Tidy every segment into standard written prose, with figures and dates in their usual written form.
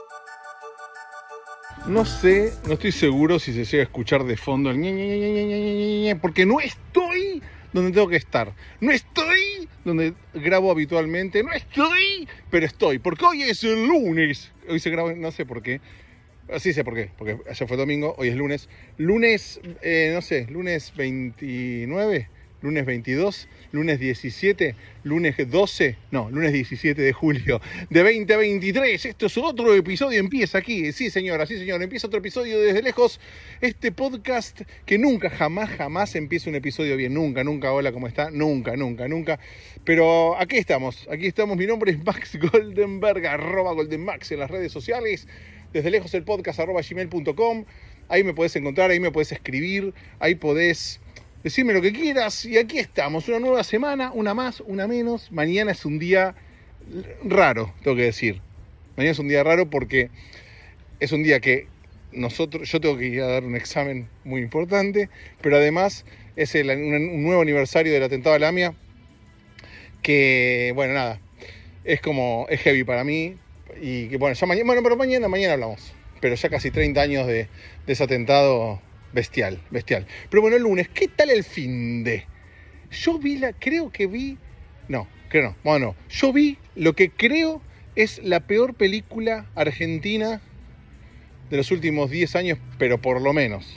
No sé, no estoy seguro si se llega a escuchar de fondo el ñe, porque no estoy donde tengo que estar. No estoy donde grabo habitualmente. No estoy, pero estoy. Porque hoy es el lunes. Hoy se graba, no sé por qué. Sí sé por qué, porque ayer fue domingo, hoy es lunes. Lunes, no sé, lunes 29, lunes 22, lunes 17, lunes 12, no, lunes 17 de julio de 2023. Esto es otro episodio, empieza aquí. Sí, señora, sí, señor, empieza otro episodio desde lejos. Este podcast que nunca, jamás empieza un episodio bien. Nunca, hola, ¿cómo está? Nunca. Pero aquí estamos. Mi nombre es Max Goldenberg, @GoldenMax en las redes sociales. Desde lejos el podcast @gmail.com. Ahí me podés encontrar, ahí me podés escribir, ahí podés decirme lo que quieras. Y aquí estamos, una nueva semana, una más, una menos. Mañana es un día raro, tengo que decir. Mañana es un día raro porque es un día que yo tengo que ir a dar un examen muy importante, pero además es un nuevo aniversario del atentado a la AMIA, que, bueno, nada, es heavy para mí. Y que bueno, pero mañana hablamos. Pero ya casi 30 años de ese atentado bestial. Pero bueno, el lunes, ¿qué tal el finde? Yo vi yo vi lo que creo es la peor película argentina de los últimos 10 años, pero por lo menos.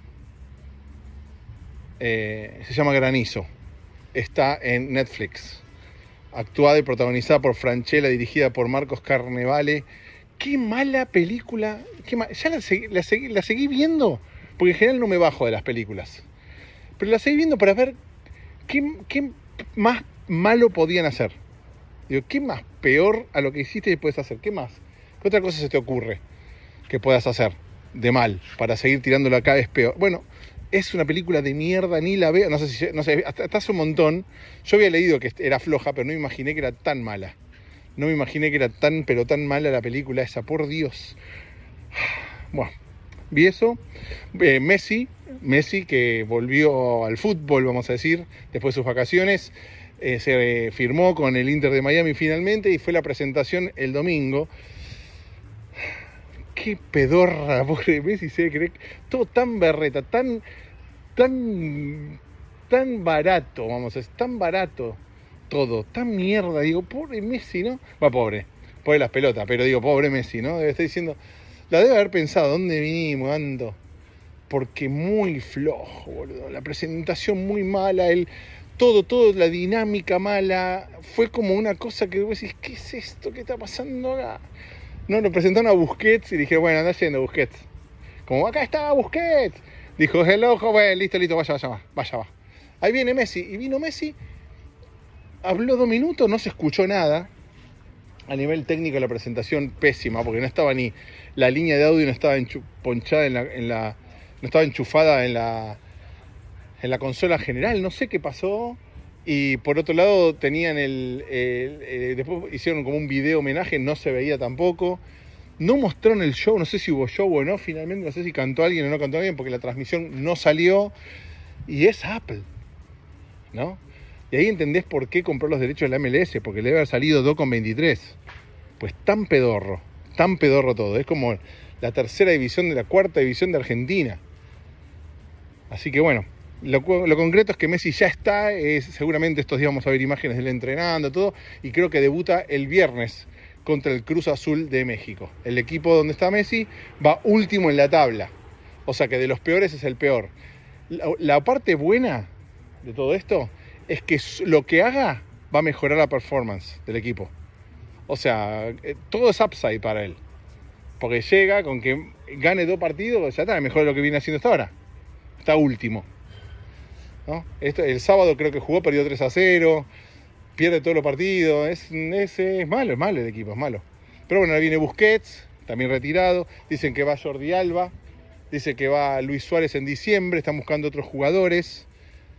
Se llama Granizo. Está en Netflix. Actuada y protagonizada por Francella, dirigida por Marcos Carnevale. Qué mala película. Ya la seguí viendo, porque en general no me bajo de las películas. Pero la seguí viendo para ver qué más malo podían hacer. Digo, ¿qué más peor a lo que hiciste y puedes hacer? ¿Qué más? ¿Qué otra cosa se te ocurre que puedas hacer de mal para seguir tirándolo cada vez peor? Bueno, es una película de mierda, ni la veo, no sé, hasta hace un montón. Yo había leído que era floja, pero no me imaginé que era tan mala. No me imaginé que era tan mala la película esa, por Dios. Bueno, vi eso. Messi, que volvió al fútbol, vamos a decir, después de sus vacaciones. Se firmó con el Inter de Miami finalmente y fue la presentación el domingo. Qué pedorra, pobre Messi, se cree todo tan berreta, tan barato, vamos a decir, tan barato todo, tan mierda, digo, pobre Messi, ¿no? Pobre las pelotas, pero digo, pobre Messi, ¿no? Debe estar diciendo, la debe haber pensado, ¿dónde vinimos, ando? Porque muy flojo, boludo, la presentación muy mala, todo, la dinámica mala, fue como una cosa que vos decís, ¿qué es esto? ¿Qué está pasando acá? No, lo presentaron a Busquets y dije, bueno, anda yendo Busquets. Como, acá está Busquets. Dijo, hello, joven, listo, vaya va. Ahí viene Messi. Y vino Messi, habló 2 minutos, no se escuchó nada. A nivel técnico la presentación pésima, porque no estaba ni la línea de audio, no estaba ponchada no estaba enchufada en la consola general. No sé qué pasó. Y por otro lado tenían después hicieron como un video homenaje, no se veía tampoco. No mostraron el show, no sé si hubo show o no, finalmente no sé si cantó alguien o no cantó alguien, porque la transmisión no salió. Y es Apple, ¿no? Y ahí entendés por qué compró los derechos de la MLS, porque le debe haber salido 2,23. Pues tan pedorro todo. Es como la tercera división de la cuarta división de Argentina. Así que bueno. Lo concreto es que Messi ya está, seguramente estos días vamos a ver imágenes de él entrenando, todo, y creo que debuta el viernes contra el Cruz Azul de México. El equipo donde está Messi va último en la tabla, o sea que de los peores es el peor. La parte buena de todo esto es que lo que haga va a mejorar la performance del equipo. O sea, todo es upside para él, porque llega con que gane 2 partidos, ya está, mejor de lo que viene haciendo hasta ahora. Está último, ¿no? El sábado creo que jugó, perdió 3-0, pierde todos los partidos, es malo el equipo, es malo. Pero bueno, ahora viene Busquets, también retirado, dicen que va Jordi Alba, dice que va Luis Suárez en diciembre, están buscando otros jugadores,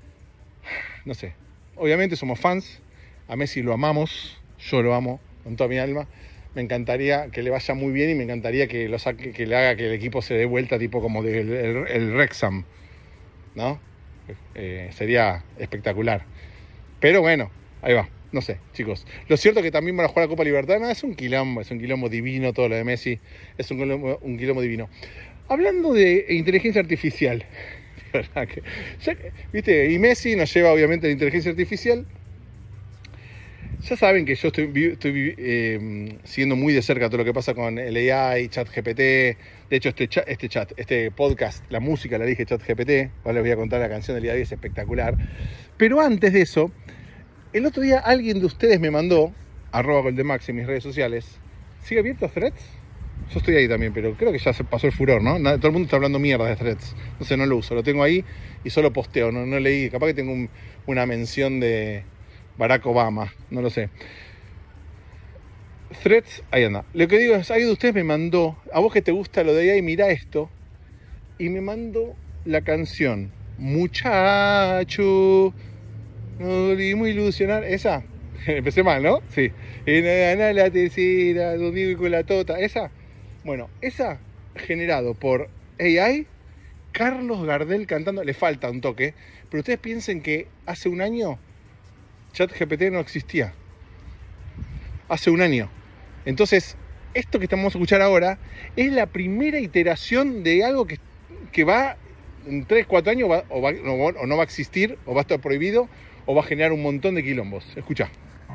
no sé. Obviamente somos fans, a Messi lo amamos, yo lo amo con toda mi alma, me encantaría que le vaya muy bien y me encantaría que lo saque, que le haga que el equipo se dé vuelta tipo como el Wrexham, ¿no? Sería espectacular. Pero bueno, ahí va. No sé, chicos. Lo cierto es que también van a jugar la Copa Libertadores. Es un quilombo divino todo lo de Messi. Es un quilombo divino. Hablando de inteligencia artificial, ¿verdad? ¿Viste? Y Messi nos lleva obviamente a la inteligencia artificial. Ya saben que yo estoy siguiendo muy de cerca todo lo que pasa con el AI, ChatGPT. De hecho, este podcast, la música la dije ChatGPT. Ahora les voy a contar la canción del día de hoy, es espectacular. Pero antes de eso, el otro día alguien de ustedes me mandó, @goldemax en mis redes sociales. ¿Sigue abierto Threads? Yo estoy ahí también, pero creo que ya se pasó el furor, ¿no? Todo el mundo está hablando mierda de Threads. Entonces no lo uso, lo tengo ahí y solo posteo, no leí. Capaz que tengo una mención de Barack Obama, no lo sé. Threads, ahí anda. Lo que digo es, alguien de ustedes me mandó, a vos que te gusta lo de ahí, mirá esto. Y me mandó la canción Muchacho, no volvimos a ilusionar. Esa, empecé mal, ¿no? Sí. Y ganar la tercera, domingo y con la tota. Esa, bueno, esa generado por AI, Carlos Gardel cantando, le falta un toque, pero ustedes piensen que hace un año ChatGPT no existía. Hace un año. Entonces, esto que estamos a escuchar ahora es la primera iteración de algo que va en 3, 4 años o no va a existir, o va a estar prohibido, o va a generar un montón de quilombos. Escucha.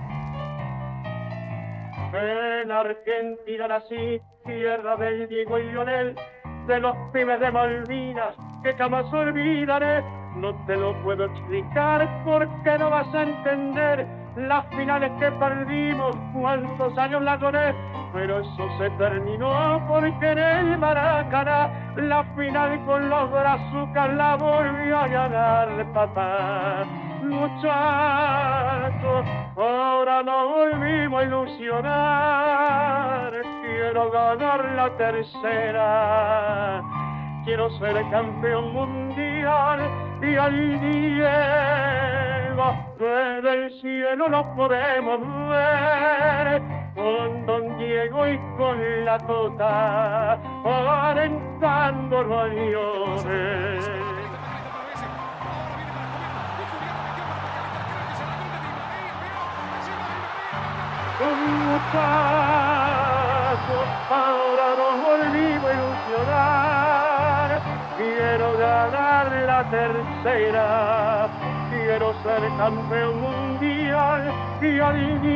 En Argentina nací, tierra del Diego y Lionel, de los pibes de Malvinas que jamás olvidaré. No te lo puedo explicar porque no vas a entender las finales que perdimos, cuántos años la lloré, pero eso se terminó porque en el Maracaná la final con los brazucas la volvió a ganar papá. Muchachos, ahora nos volvimos a ilusionar, quiero ganar la tercera, quiero ser campeón mundial y al Diego desde el cielo lo podemos ver, con Don Diego y con la Tota, alentándolo a Lionel. Muchachos, ahora nos volvimos a ilusionar, quiero ganar la tercera, quiero ser campeón mundial y al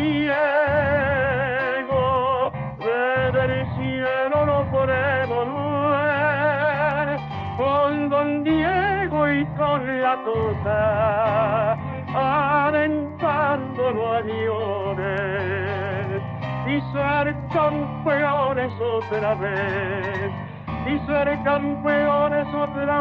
Diego desde el cielo lo podemos ver, con Don Diego y con la Tota, alentándolo a Lionel, y ser campeones otra vez, y ser campeones otra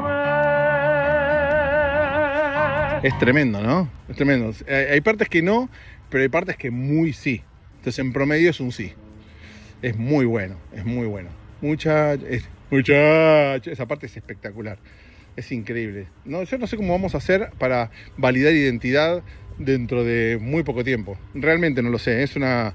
vez. Es tremendo, ¿no? Es tremendo. Hay partes que no, pero hay partes que muy sí. Entonces en promedio es un sí. Es muy bueno, es muy bueno. Muchacho, esa parte es espectacular. Es increíble. No, yo no sé cómo vamos a hacer para validar identidad dentro de muy poco tiempo. Realmente no lo sé. Es una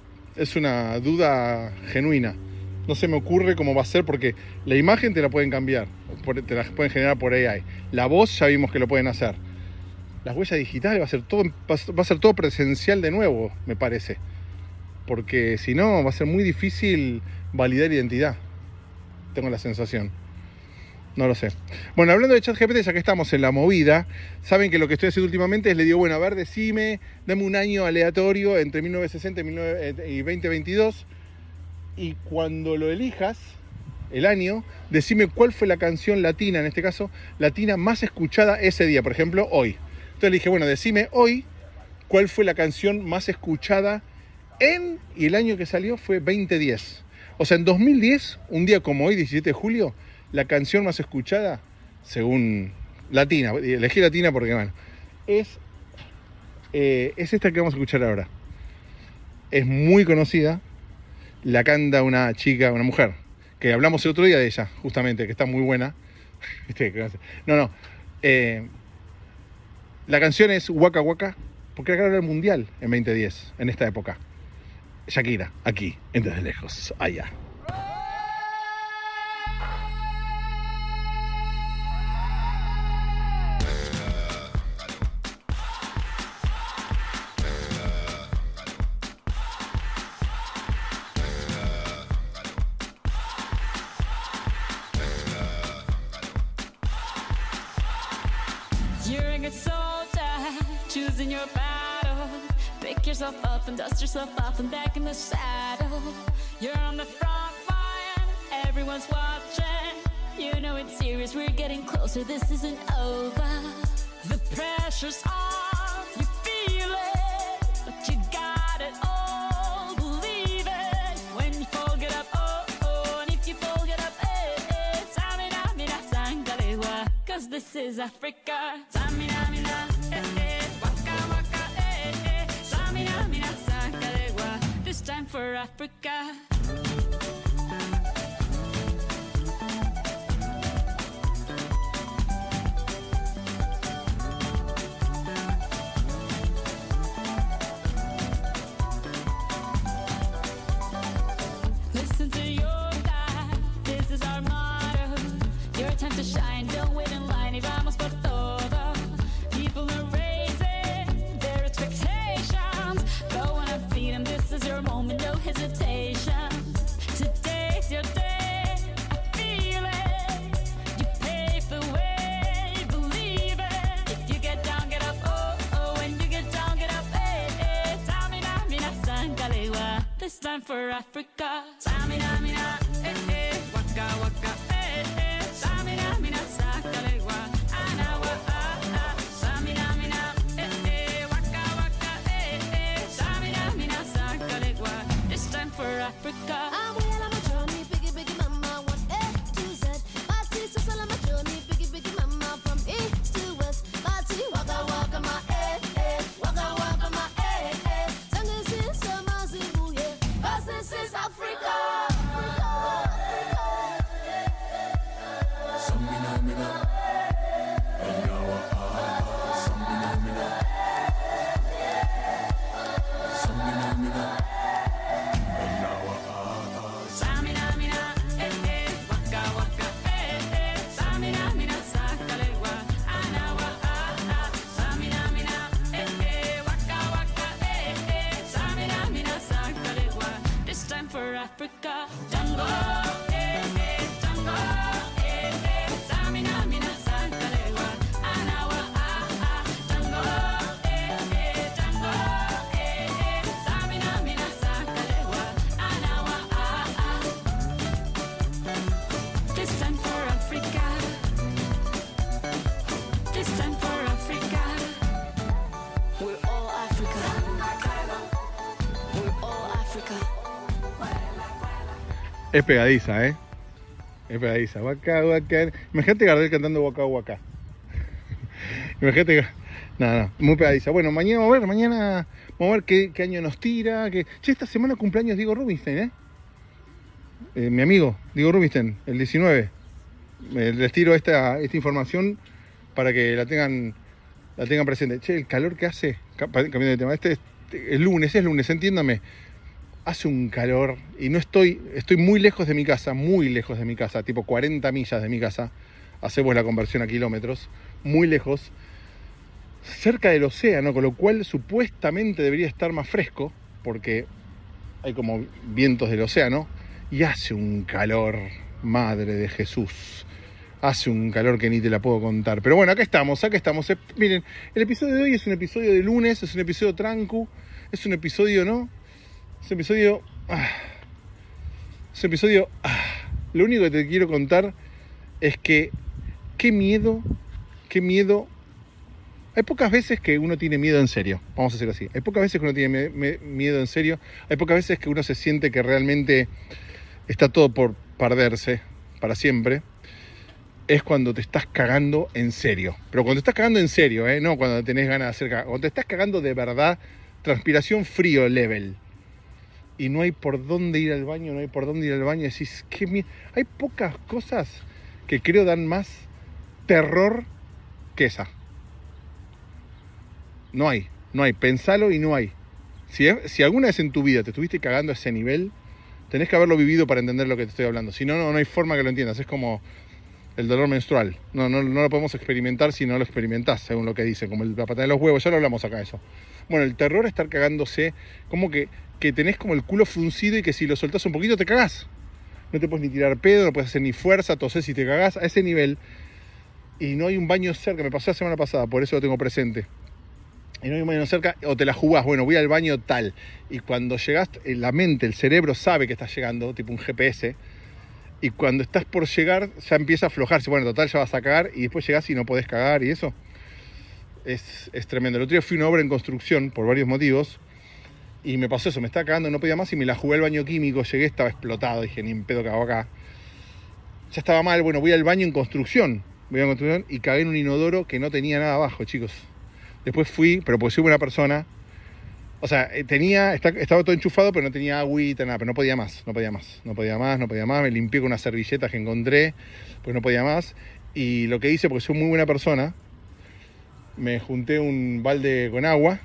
duda genuina. No se me ocurre cómo va a ser porque la imagen te la pueden cambiar. Te la pueden generar por AI. La voz ya vimos que lo pueden hacer. Las huellas digitales va a ser todo presencial de nuevo, me parece. Porque si no, va a ser muy difícil validar identidad. Tengo la sensación. No lo sé. Bueno, hablando de ChatGPT, ya que estamos en la movida, saben que lo que estoy haciendo últimamente es le digo, bueno, a ver, dame un año aleatorio entre 1960 y 2022, y cuando lo elijas, el año, decime cuál fue la canción latina, en este caso, latina más escuchada ese día, por ejemplo, hoy. Entonces le dije, bueno, decime hoy cuál fue la canción más escuchada y el año que salió fue 2010. O sea, en 2010, un día como hoy, 17 de julio, la canción más escuchada, según latina, elegí latina porque, bueno, es esta que vamos a escuchar ahora. Es muy conocida, la canta una chica, una mujer, que hablamos el otro día de ella, justamente, que está muy buena. La canción es Waka Waka, porque era el mundial en 2010, en esta época. Shakira, aquí, en Desde Lejos, allá. young soldier, choosing your battle. Pick yourself up and dust yourself off and back in the saddle. You're on the front line, everyone's watching. You know it's serious, we're getting closer, this isn't over. The pressure's on, you feel it, but you got it all, believe it. When you fall, get up, oh, oh, and if you fall, get up, eh, eh. Tamina, mina, sangalewa, cause this is Africa. Tamina, mina, eh, eh, waka, waka, eh, eh. Tamina, mina, sangalewa, this time for Africa. Listen to your God, this is our motto. Your time to shine, don't wait in line y vamos por todo. People are raising their expectations. Go on and feed them, this is your moment, no hesitation. Today's your day, I feel it. You pave the way, believe it. If you get down, get up, oh, oh. When you get down, get up, eh, eh. Tamina, mina, sangalewa, this time for Africa. Tamina, mina, eh, eh. Waka, waka, eh, eh. Tamina, mina, sangalewa, anawa, ah, ah. Tamina, mina, eh, eh. Waka, waka, eh, eh. Tamina, mina, sangalewa, this time for Africa. I'm way on my journey, biggie, biggie mama, 1 A to Z. Party, so on my journey, biggie, biggie mama, from east to west. Party, waka, waka, my eh, eh. Waka, waka, my eh, eh. Sangin' sin, sama, zibu, yeah. 'Cause this is Africa. Tamina, mina, eh, eh. Waka, waka, eh, eh. Tamina, mina, sangalewa, anawa, ah, ah. Tamina, mina, eh, eh. Waka, waka, eh, eh. Tamina, mina, sangalewa, this time for Africa. Jungle, eh, eh. Jungle, eh, eh. Tamina, mina, sangalewa, anawa, ah, ah. Jungle, eh, eh. Jungle, eh, eh. Tamina, mina, sangalewa, anawa, ah, ah. This time for Africa. This time for Africa. We're all Africa. We're all Africa. Es pegadiza, ¿eh? Es pegadiza. Waka, waka. Imagínate Gardel cantando Waka Waka. Imagínate. Nada, muy pegadiza. Bueno, mañana vamos a ver qué año nos tira. Che, esta semana cumpleaños Diego Rubinstein, ¿eh? Mi amigo Diego Rubinstein, el 19. Les tiro esta información para que la tengan presente. Che, el calor que hace, cambiando de tema, es lunes, entiéndame. Hace un calor y no estoy muy lejos de mi casa, tipo 40 millas de mi casa. Hacemos la conversión a kilómetros, muy lejos, cerca del océano, con lo cual supuestamente debería estar más fresco, porque hay como vientos del océano, y hace un calor, madre de Jesús. Hace un calor que ni te la puedo contar. Pero bueno, acá estamos. Miren, el episodio de hoy es un episodio de lunes, es un episodio trancu, es un episodio, ¿no? Es un episodio... Lo único que te quiero contar es que qué miedo. Hay pocas veces que uno tiene miedo en serio, vamos a hacer así. Hay pocas veces que uno tiene miedo en serio. Hay pocas veces que uno se siente que realmente está todo por perderse para siempre. Es cuando te estás cagando en serio. Pero cuando te estás cagando en serio, no cuando tenés ganas de hacer cagada. Cuando te estás cagando de verdad, transpiración frío level. Y no hay por dónde ir al baño, Decís, qué miedo. Hay pocas cosas que creo dan más terror que esa. No hay. Pensalo y no hay. Si alguna vez en tu vida te estuviste cagando a ese nivel, tenés que haberlo vivido para entender lo que te estoy hablando. Si no, no hay forma que lo entiendas. Es como el dolor menstrual. No lo podemos experimentar si no lo experimentás, según lo que dicen. Como la patada de los huevos, ya lo hablamos acá de eso. Bueno, el terror es estar cagándose, como que tenés como el culo fruncido y que si lo soltás un poquito te cagás. No te puedes ni tirar pedo, no puedes hacer ni fuerza, tosés y te cagás. A ese nivel y no hay un baño cerca, me pasó la semana pasada, por eso lo tengo presente. Y no hay un baño cerca, o te la jugás, bueno, voy al baño tal. Y cuando llegás, la mente, el cerebro sabe que estás llegando, tipo un GPS. Y cuando estás por llegar, ya empieza a aflojarse. Bueno, total, ya vas a cagar y después llegás y no podés cagar y eso. Es tremendo. El otro día fui a una obra en construcción por varios motivos. Y me pasó eso, me estaba cagando, no podía más y me la jugué al baño químico. Llegué, estaba explotado, dije, ni en pedo cago acá. Ya estaba mal, bueno, voy al baño en construcción. Voy a construcción y cagué en un inodoro que no tenía nada abajo, chicos. Después fui, pero porque soy buena persona. O sea, estaba todo enchufado, pero no tenía agüita, nada, pero no podía más. Me limpié con unas servilletas que encontré, pues no podía más. Y lo que hice, porque soy muy buena persona, me junté un balde con agua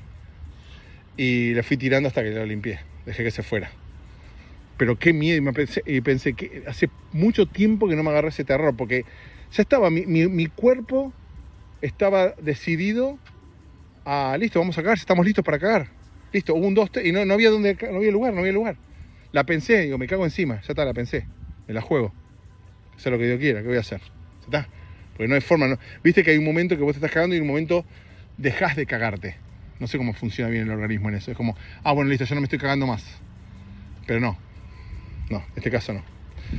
y le fui tirando hasta que lo limpié. Dejé que se fuera. Pero qué miedo, y pensé que hace mucho tiempo que no me agarré ese terror, porque ya estaba, mi cuerpo estaba decidido a, listo, vamos a cagar, estamos listos para cagar. Listo, hubo un 2, 3, y no había lugar. La pensé, digo, me cago encima, ya está, la pensé, me la juego. Sea lo que Dios quiera, ¿qué voy a hacer? Ya está, porque no hay forma, no. Viste que hay un momento que vos te estás cagando y en un momento dejás de cagarte. No sé cómo funciona bien el organismo en eso. Es como, bueno, listo, ya no me estoy cagando más. Pero no, en este caso no.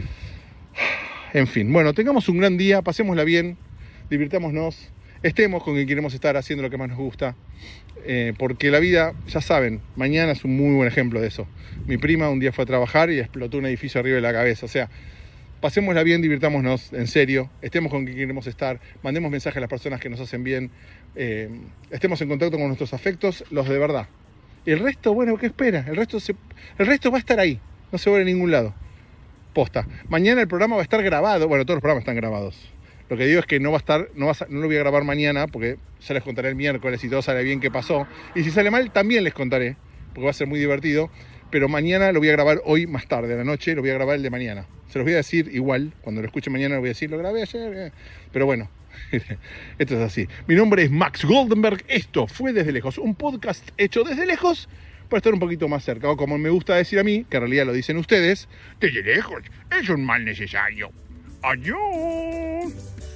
En fin, bueno, tengamos un gran día, pasémosla bien, divirtámonos, estemos con quien queremos estar haciendo lo que más nos gusta. Porque la vida, ya saben, mañana es un muy buen ejemplo de eso. Mi prima un día fue a trabajar y explotó un edificio arriba de la cabeza. O sea, pasémosla bien, divirtámonos, en serio, estemos con quien queremos estar, mandemos mensajes a las personas que nos hacen bien, estemos en contacto con nuestros afectos, los de verdad. Y el resto, bueno, ¿qué espera? El resto va a estar ahí, no se va a ir a ningún lado. Posta. Mañana el programa va a estar grabado, bueno, todos los programas están grabados. Lo que digo es que no lo voy a grabar mañana porque ya les contaré el miércoles y todo sale bien qué pasó. Y si sale mal, también les contaré, porque va a ser muy divertido. Pero mañana lo voy a grabar hoy más tarde, a la noche, lo voy a grabar el de mañana. Se los voy a decir igual, cuando lo escuchen mañana lo voy a decir, lo grabé ayer. Pero bueno, esto es así. Mi nombre es Max Goldenberg, esto fue Desde Lejos, un podcast hecho desde lejos para estar un poquito más cerca. O como me gusta decir a mí, que en realidad lo dicen ustedes, desde lejos es un mal necesario. ¡Adiós!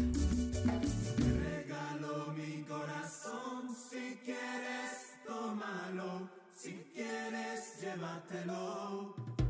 Regalo mi corazón, si quieres tómalo, si quieres llévatelo.